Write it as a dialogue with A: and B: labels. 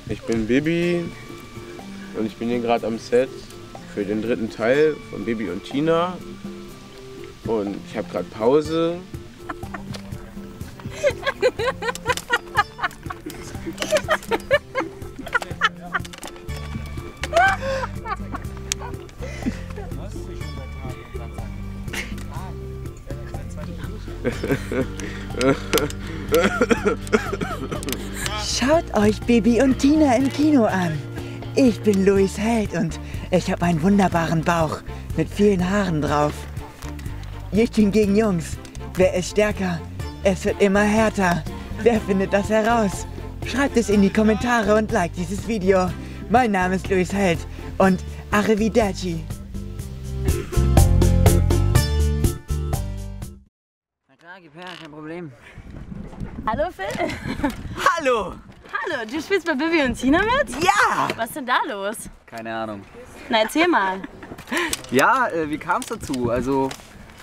A: Ich bin Bibi und ich bin hier gerade am Set für den dritten Teil von Bibi und Tina. Und ich habe gerade Pause.
B: Schaut euch Bibi und Tina im Kino an. Ich bin Louis Held und ich habe einen wunderbaren Bauch mit vielen Haaren drauf. Mädchen gegen Jungs. Wer ist stärker? Es wird immer härter. Wer findet das heraus? Schreibt es in die Kommentare und liked dieses Video. Mein Name ist Louis Held und Arrivederci.
C: Na klar, gib her, kein Problem.
D: Hallo Phil.
B: Hallo!
D: Hallo, du spielst bei Bibi und Tina mit?
B: Ja!
D: Was ist denn da los?
C: Keine Ahnung.
D: Na erzähl mal.
C: Ja, wie kam es dazu? Also,